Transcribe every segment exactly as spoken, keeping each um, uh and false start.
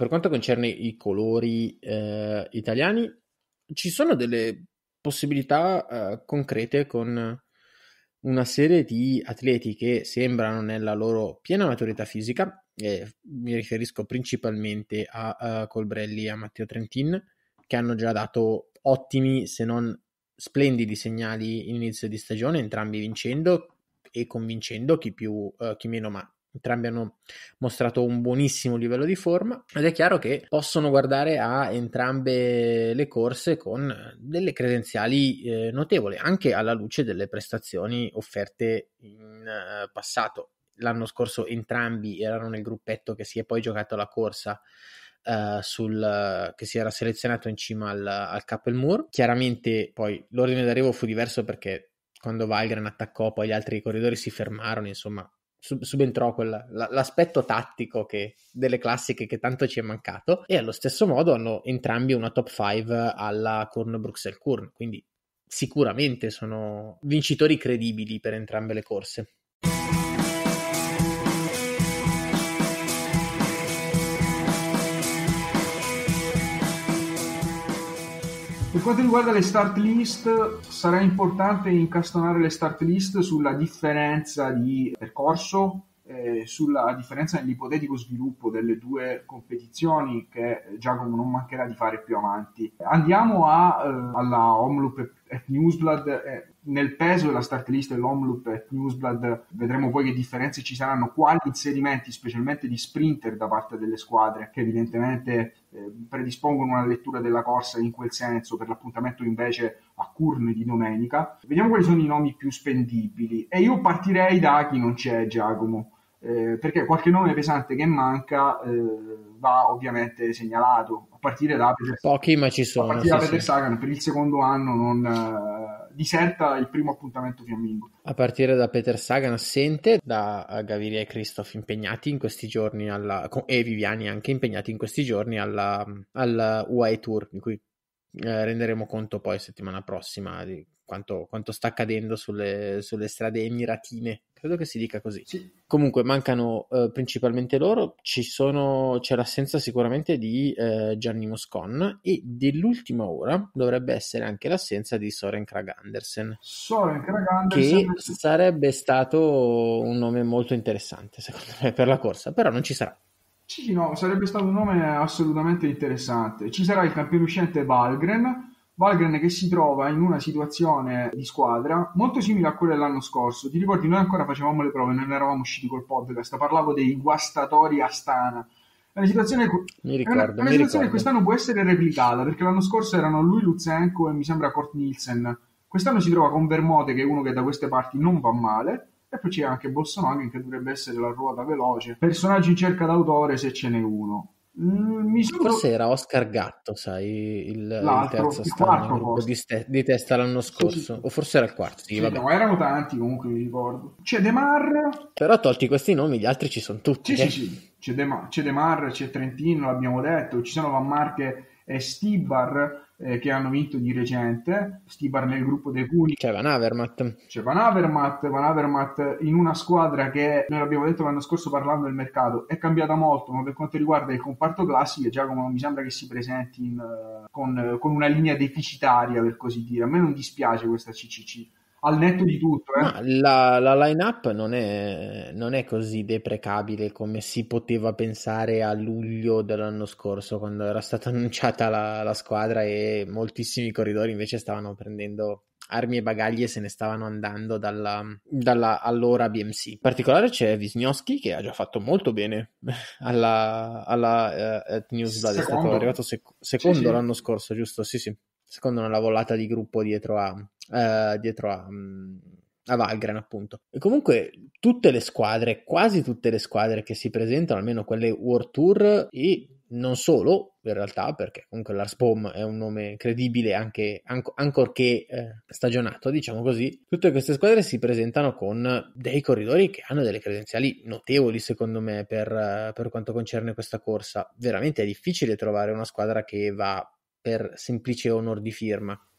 per quanto concerne i colori eh, italiani, ci sono delle possibilità eh, concrete con una serie di atleti che sembrano nella loro piena maturità fisica, e mi riferisco principalmente a, a Colbrelli e a Matteo Trentin, che hanno già dato ottimi, se non splendidi segnali in inizio di stagione, entrambi vincendo e convincendo, chi più, uh, chi meno, ma entrambi hanno mostrato un buonissimo livello di forma, ed è chiaro che possono guardare a entrambe le corse con delle credenziali eh, notevoli, anche alla luce delle prestazioni offerte in uh, passato. L'anno scorso entrambi erano nel gruppetto che si è poi giocato la corsa Uh, sul, uh, che si era selezionato in cima al, al Kappelmoor. Chiaramente poi l'ordine d'arrivo fu diverso, perché quando Valgren attaccò poi gli altri corridori si fermarono, insomma sub- subentrò quella, la, l'aspetto tattico che, delle classiche che tanto ci è mancato, e allo stesso modo hanno entrambi una top cinque alla Kuurne-Bruxelles-Kuurne, quindi sicuramente sono vincitori credibili per entrambe le corse. Per quanto riguarda le start list, sarà importante incastonare le start list sulla differenza di percorso, eh, sulla differenza nell'ipotetico sviluppo delle due competizioni che Giacomo non mancherà di fare più avanti. Andiamo a, eh, alla Omloop e Newsblad. Eh, nel peso della start list dell'Omloop e Newsblad vedremo poi che differenze ci saranno, quali inserimenti specialmente di sprinter da parte delle squadre che evidentemente eh, predispongono una lettura della corsa in quel senso per l'appuntamento invece a Kuurne di domenica. Vediamo quali sono i nomi più spendibili, e io partirei da chi non c'è, Giacomo, eh, perché qualche nome pesante che manca eh, va ovviamente segnalato, a partire da Peter, pochi ma ci sono, a partire sì, da Peter sì. Sagan. Per il secondo anno non eh, diserta il primo appuntamento fiammingo, a partire da Peter Sagan assente, da Gaviria e Christoph impegnati in questi giorni alla, e Viviani anche impegnati in questi giorni alla, alla U A E Tour, di cui eh, renderemo conto poi settimana prossima di quanto, quanto sta accadendo sulle, sulle strade emiratine, credo che si dica così. Sì. Comunque mancano eh, principalmente loro. Ci sono, c'è l'assenza sicuramente di eh, Gianni Moscon, e dell'ultima ora dovrebbe essere anche l'assenza di Soren Kragh Andersen, Soren Kragh che Andersen, sarebbe stato un nome molto interessante secondo me per la corsa, però non ci sarà. sì, no, sarebbe stato un nome assolutamente interessante. Ci sarà il campione uscente Valgren, Valgren che si trova in una situazione di squadra molto simile a quella dell'anno scorso. Ti ricordi, noi ancora facevamo le prove, non eravamo usciti col podcast, parlavo dei guastatori Astana. È una situazione, Mi è una, ricordo, è una mi situazione ricordo. che quest'anno può essere replicata, perché l'anno scorso erano lui, Lutsenko e mi sembra Kurt Nielsen. Quest'anno si trova con Vermote, che è uno che da queste parti non va male, e poi c'è anche Bolsonaro, che dovrebbe essere la ruota veloce. Personaggio in cerca d'autore, se ce n'è uno. Mm, mi sono... Forse era Oscar Gatto, sai, il, il L'altro, terzo il Astana in quarto gruppo posto. di, ste- di testa l'anno Sì, scorso, sì. o forse era il quarto, sì, Sì, vabbè. no, erano tanti comunque, mi ricordo. C'è De Mar. Però tolti questi nomi, gli altri ci sono tutti. Sì, sì, eh. sì. C'è De, Mar, c'è De Mar, c'è Trentino, l'abbiamo detto. Ci sono Van Marche e Stibar eh, che hanno vinto di recente. Stibar nel gruppo dei Cuni. C'è Van Avermaet. C'è Van Avermaet, Van Avermaet in una squadra che, noi l'abbiamo detto l'anno scorso parlando del mercato, è cambiata molto, ma per quanto riguarda il comparto classiche Giacomo non mi sembra che si presenti in, uh, con, con una linea deficitaria, per così dire. A me non dispiace questa C C C, al netto di tutto. Eh. Ma la, la line-up non è, non è così deprecabile come si poteva pensare a luglio dell'anno scorso, quando era stata annunciata la, la squadra e moltissimi corridori invece stavano prendendo armi e bagagli e se ne stavano andando dalla, dalla allora B M C. In particolare c'è Wisniewski, che ha già fatto molto bene alla, alla uh, Newsblad, è stato arrivato sec- secondo Sì, sì. l'anno scorso, giusto? Sì, sì, secondo nella volata di gruppo dietro a, uh, dietro a, um, a Valgren, appunto. E comunque tutte le squadre, quasi tutte le squadre che si presentano, almeno quelle World Tour e non solo, in realtà, perché comunque Lars Bohm è un nome credibile anche anc- ancorché eh, stagionato, diciamo così. Tutte queste squadre si presentano con dei corridori che hanno delle credenziali notevoli, secondo me, per, uh, per quanto concerne questa corsa. Veramente è difficile trovare una squadra che va per semplice onor di firma.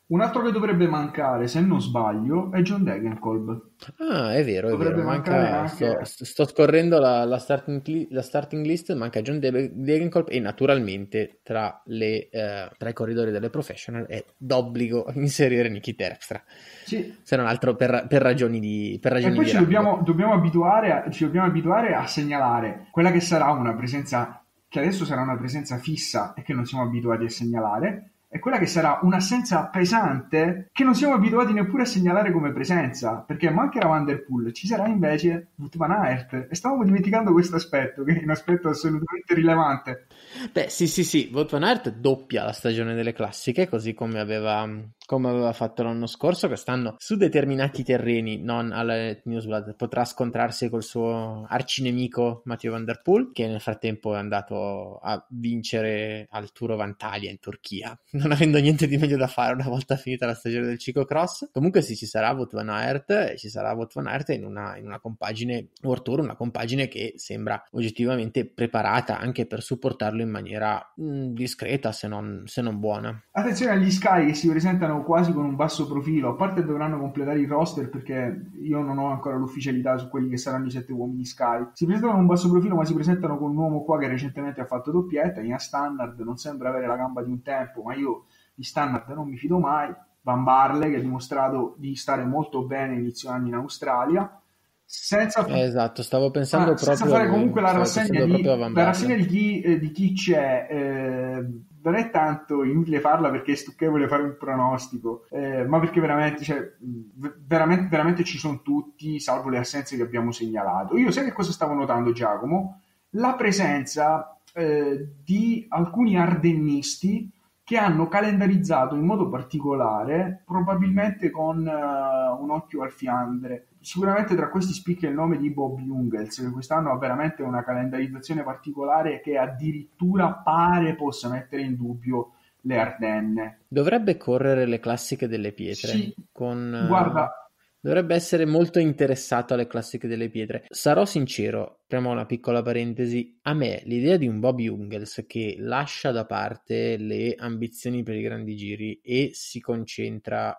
Un altro che dovrebbe mancare, se non sbaglio, è John Degenkolb. Ah, è vero, è vero, Dovrebbe mancare manca, sto, anche... sto scorrendo la, la starting, li- la starting list, manca John De- Degenkolb e naturalmente tra, le, eh, tra i corridori delle professional è d'obbligo inserire Nicky Terpstra, Sì, se non altro per, per ragioni di, per e ragioni poi di ci rango. dobbiamo, dobbiamo abituare a, ci dobbiamo abituare a segnalare quella che sarà una presenza, che adesso sarà una presenza fissa e che non siamo abituati a segnalare, e quella che sarà un'assenza pesante che non siamo abituati neppure a segnalare come presenza, perché mancherà Van der Poel, ci sarà invece Wout van Aert, e stavamo dimenticando questo aspetto, che è un aspetto assolutamente rilevante. Beh, sì, sì, sì, Wout van Aert doppia la stagione delle classiche, così come aveva, come aveva fatto l'anno scorso. Quest'anno su determinati terreni, non alla Newsblad, potrà scontrarsi col suo arcinemico Mathieu Van Der Poel, che nel frattempo è andato a vincere al Tour of Antalya in Turchia, non avendo niente di meglio da fare una volta finita la stagione del ciclocross. Comunque sì, ci sarà Wout van Aert, e ci sarà Wout van Aert in una, in una compagine World Tour, una compagine che sembra oggettivamente preparata anche per supportarlo in maniera mh, discreta, se non, se non buona. Attenzione agli Sky che si presentano quasi con un basso profilo, a parte dovranno completare il roster perché io non ho ancora l'ufficialità su quelli che saranno i sette uomini Sky. Si presentano con un basso profilo, ma si presentano con un uomo qua che recentemente ha fatto doppietta, in Standard, non sembra avere la gamba di un tempo, ma io di Standard non mi fido mai. Van Barle che ha dimostrato di stare molto bene inizio anni in Australia, senza, Eh, esatto, stavo pensando ah, senza proprio a fare lui, comunque la stavo rassegna pensando proprio a di, Van la rassegna Barle. di chi, eh, di chi c'è. Eh, non è tanto inutile farla perché è stucchevole fare un pronostico, eh, ma perché veramente, cioè, veramente, veramente ci sono tutti, salvo le assenze che abbiamo segnalato. Io sai che cosa stavo notando, Giacomo? La presenza eh, di alcuni ardennisti che hanno calendarizzato in modo particolare, probabilmente con uh, un occhio al Fiandre. Sicuramente tra questi spicca il nome di Bob Jungels, che quest'anno ha veramente una calendarizzazione particolare che addirittura pare possa mettere in dubbio le Ardenne. Dovrebbe correre le classiche delle pietre, Sì, con, guarda, eh, dovrebbe essere molto interessato alle classiche delle pietre. Sarò sincero, apriamo una piccola parentesi, a me l'idea di un Bob Jungels che lascia da parte le ambizioni per i grandi giri e si concentra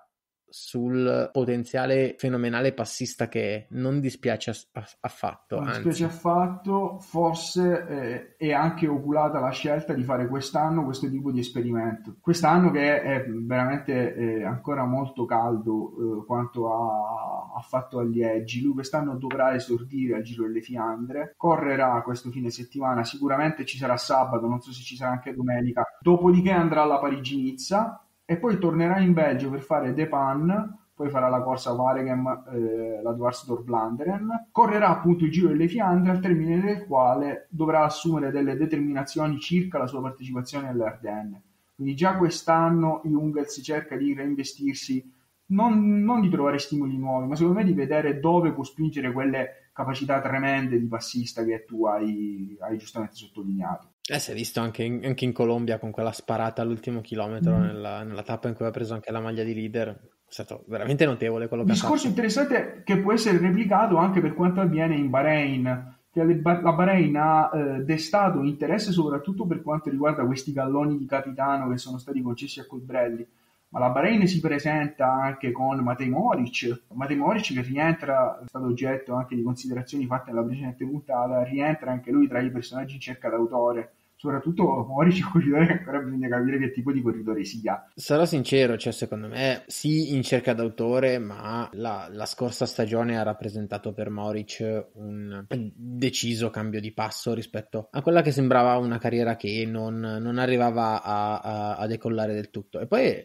sul potenziale fenomenale passista che è, non dispiace aff- affatto, non dispiace anzi. affatto, forse eh, è anche oculata la scelta di fare quest'anno questo tipo di esperimento. Quest'anno che è veramente eh, ancora molto caldo eh, quanto ha, ha fatto a Liegi, lui quest'anno dovrà esordire al Giro delle Fiandre, correrà questo fine settimana, sicuramente ci sarà sabato, non so se ci sarà anche domenica, dopodiché andrà alla Parigi-Nizza e poi tornerà in Belgio per fare De Pan, poi farà la corsa Waregem, eh, la Dwars-Vlaanderen, correrà appunto il Giro delle Fiandre, al termine del quale dovrà assumere delle determinazioni circa la sua partecipazione alle Ardenne. Quindi già quest'anno Jungels cerca di reinvestirsi, non, non di trovare stimoli nuovi, ma secondo me di vedere dove può spingere quelle capacità tremende di passista che tu hai, hai giustamente sottolineato. Eh, si è visto anche in, anche in Colombia con quella sparata all'ultimo chilometro Mm. nella, nella tappa in cui ha preso anche la maglia di leader. È stato veramente notevole quello che ha Discorso fatto. interessante che può essere replicato anche per quanto avviene in Bahrain, che la Bahrain ha eh, destato interesse soprattutto per quanto riguarda questi galloni di capitano che sono stati concessi a Colbrelli, ma la Bahrain si presenta anche con Matej Moric, Matej Moric che rientra, è stato oggetto anche di considerazioni fatte nella precedente puntata, rientra anche lui tra i personaggi in cerca d'autore. Soprattutto Moric è un corridore che ancora bisogna capire che tipo di corridore sia. Sarò sincero, cioè secondo me sì in cerca d'autore, ma la, la scorsa stagione ha rappresentato per Moric un deciso cambio di passo rispetto a quella che sembrava una carriera che non, non arrivava a, a, a decollare del tutto. E poi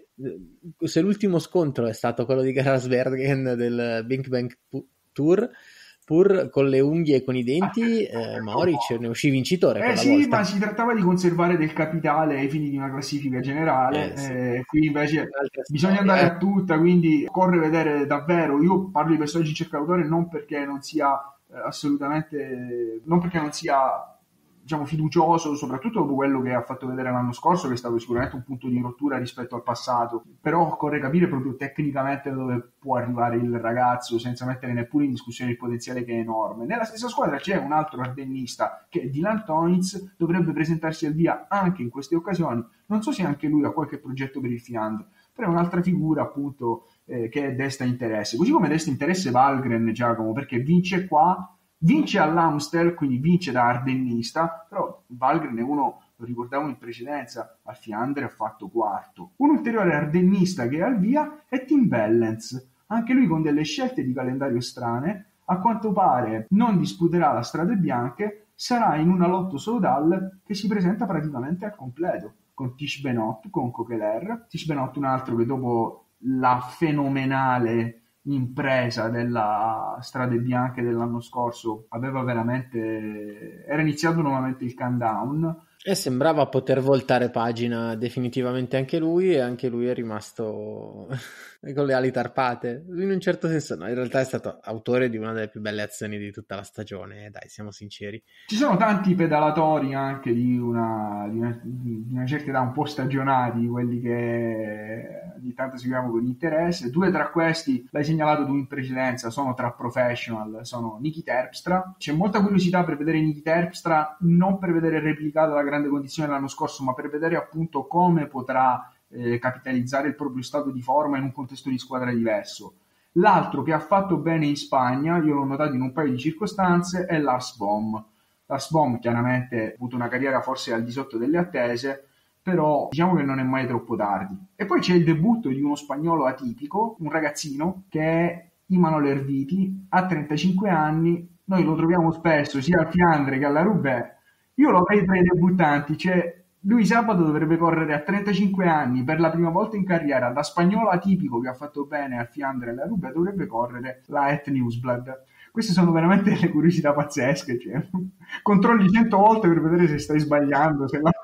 se l'ultimo scontro è stato quello di Gerasbergen del Bink Bank Tour, pur con le unghie e con i denti, eh, Moric ne uscì vincitore Eh quella sì, volta. ma si trattava di conservare del capitale ai fini di una classifica generale, Eh sì, eh, qui invece un'altra bisogna storia, andare eh. a tutta, quindi occorre vedere davvero, io parlo di personaggi in cerca d'autore non perché non sia eh, assolutamente, non perché non sia diciamo fiducioso, soprattutto dopo quello che ha fatto vedere l'anno scorso, che è stato sicuramente un punto di rottura rispetto al passato, però occorre capire proprio tecnicamente dove può arrivare il ragazzo senza mettere neppure in discussione il potenziale che è enorme. Nella stessa squadra c'è un altro ardennista che è Dylan Teuns, dovrebbe presentarsi al via anche in queste occasioni, non so se anche lui ha qualche progetto per il Fiandre, però è un'altra figura appunto eh, che desta interesse, così come desta interesse Valgren, Giacomo, perché vince qua, vince all'Amstel, quindi vince da ardennista, però Valgren è uno, lo ricordavamo in precedenza, al Fiandre ha fatto quarto. Un ulteriore ardennista che è al via è Tim Wellens, anche lui con delle scelte di calendario strane, a quanto pare non disputerà la Strade Bianche, sarà in una lotto Soudal che si presenta praticamente al completo, con Tish Benot, con Coquelin, Tish Benot un altro che dopo la fenomenale impresa della Strade Bianche dell'anno scorso aveva veramente, era iniziato nuovamente il countdown. E sembrava poter voltare pagina definitivamente anche lui, e anche lui è rimasto con le ali tarpate. In un certo senso no, in realtà è stato autore di una delle più belle azioni di tutta la stagione, dai, siamo sinceri. Ci sono tanti pedalatori anche di una, di una, di una certa età, un po' stagionati, quelli che di tanto seguiamo con interesse. Due tra questi, l'hai segnalato tu in precedenza, sono tra professional, sono Niki Terpstra. C'è molta curiosità per vedere Niki Terpstra, non per vedere replicata la grande condizione dell'anno scorso, ma per vedere appunto come potrà eh, capitalizzare il proprio stato di forma in un contesto di squadra diverso. L'altro che ha fatto bene in Spagna, io l'ho notato in un paio di circostanze, è Lars Bohm. Lars Bohm chiaramente ha avuto una carriera forse al di sotto delle attese, però diciamo che non è mai troppo tardi. E poi c'è il debutto di uno spagnolo atipico, un ragazzino che è Imanol Erviti, ha trentacinque anni, noi lo troviamo spesso sia al Fiandre che alla Roubaix. Io lo vedo tra i debuttanti, cioè lui sabato dovrebbe correre a trentacinque anni per la prima volta in carriera, da spagnolo atipico che ha fatto bene al Fiandre e alla Roubaix, dovrebbe correre la Het Nieuwsblad. Queste sono veramente delle curiosità pazzesche, cioè, controlli cento volte per vedere se stai sbagliando, se la...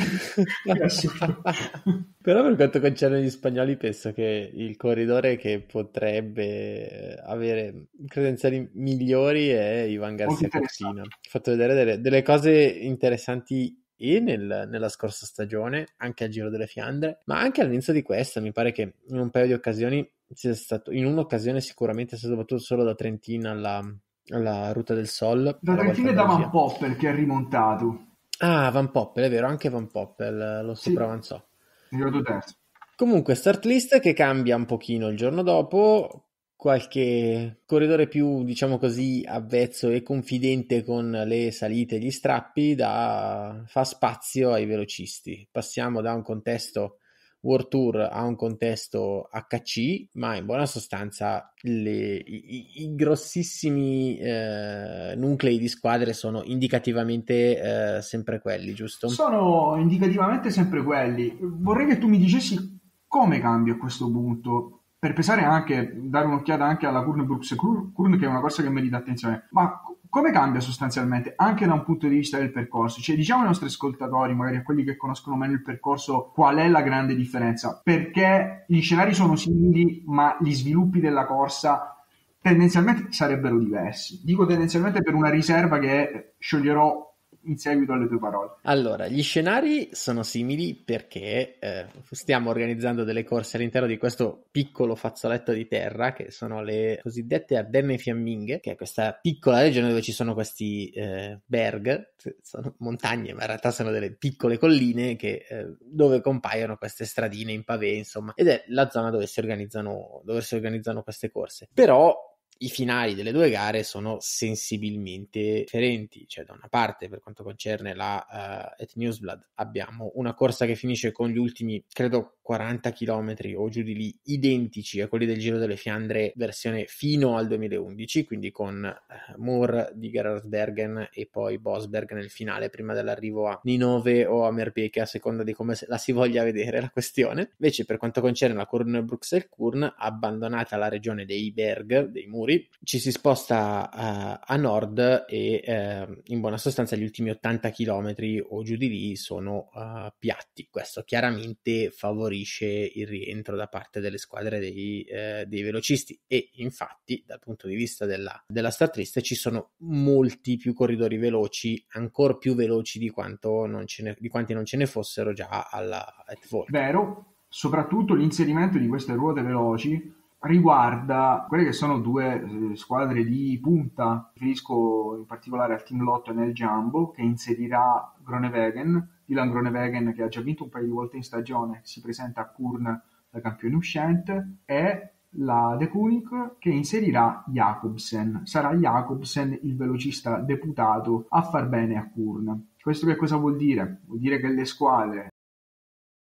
è assurdo. Però per quanto concerne gli spagnoli penso che il corridore che potrebbe avere credenziali migliori è Ivan Garcia Cortina. Ha fatto vedere delle, delle cose interessanti e nel, nella scorsa stagione, anche al Giro delle Fiandre, ma anche all'inizio di questa. Mi pare che in un paio di occasioni sia stato, in un'occasione sicuramente sia stato battuto solo da Trentina alla, alla Ruta del Sol. Da Trentina e da Van Poppel che è rimontato. Ah, Van Poppel, è vero, anche Van Poppel lo sopravanzò. Sì, terzo. Comunque start list che cambia un pochino il giorno dopo. Qualche corridore più, diciamo così, avvezzo e confidente con le salite e gli strappi da, fa spazio ai velocisti. Passiamo da un contesto World Tour a un contesto H C, ma in buona sostanza le, i, i grossissimi eh, nuclei di squadre sono indicativamente eh, sempre quelli, giusto? Sono indicativamente sempre quelli. Vorrei che tu mi dicessi come cambia a questo punto, per pesare anche, dare un'occhiata anche alla Kuurne Brooks Kurn, che è una cosa che merita attenzione, ma come cambia sostanzialmente anche da un punto di vista del percorso? Cioè, diciamo ai nostri ascoltatori, magari a quelli che conoscono meno il percorso, qual è la grande differenza? Perché gli scenari sono simili, ma gli sviluppi della corsa tendenzialmente sarebbero diversi. Dico tendenzialmente per una riserva che scioglierò in seguito alle tue parole. Allora, gli scenari sono simili perché eh, stiamo organizzando delle corse all'interno di questo piccolo fazzoletto di terra, che sono le cosiddette Ardenne Fiamminghe, che è questa piccola regione dove ci sono questi eh, berg, sono montagne, ma in realtà sono delle piccole colline che, eh, dove compaiono queste stradine in pavé, insomma, ed è la zona dove si organizzano, dove si organizzano queste corse. Però i finali delle due gare sono sensibilmente differenti, cioè da una parte per quanto concerne la uh, Het Nieuwsblad abbiamo una corsa che finisce con gli ultimi credo quaranta chilometri o giù di lì identici a quelli del Giro delle Fiandre versione fino al duemilaundici, quindi con uh, Moore di Gerardsbergen e poi Bosberg nel finale prima dell'arrivo a Ninove o a Merbeke, a seconda di come la si voglia vedere la questione. Invece per quanto concerne la Kuurne Bruxelles Kurn, abbandonata la regione dei berg, dei muri, ci si sposta uh, a nord e uh, in buona sostanza gli ultimi ottanta chilometri o giù di lì sono uh, piatti. Questo chiaramente favorisce il rientro da parte delle squadre dei, uh, dei velocisti, e infatti dal punto di vista della, della start list ci sono molti più corridori veloci, ancora più veloci di, quanto non ce ne, di quanti non ce ne fossero già alla Het Volk. Vero, soprattutto l'inserimento di queste ruote veloci riguarda quelle che sono due eh, squadre di punta. Riferisco in particolare al Team Lotto e nel Jumbo, che inserirà Groenewegen, Dylan Groenewegen, che ha già vinto un paio di volte in stagione, si presenta a Kuurne la campione uscente, è la De Koning che inserirà Jacobsen. Sarà Jacobsen il velocista deputato a far bene a Kuurne. Questo che cosa vuol dire? Vuol dire che le squadre